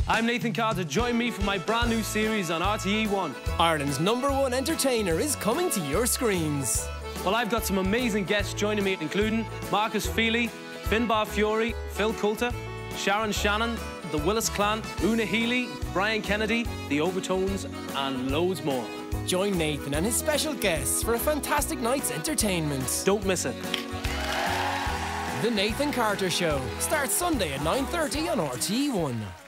I'm Nathan Carter. Join me for my brand new series on RTE1. Ireland's #1 entertainer is coming to your screens. Well, I've got some amazing guests joining me, including Marcus Feely, Finbar Fury, Phil Coulter, Sharon Shannon, the Willis Clan, Una Healy, Brian Kennedy, the Overtones, and loads more. Join Nathan and his special guests for a fantastic night's entertainment. Don't miss it. The Nathan Carter Show starts Sunday at 9:30 on RTE1.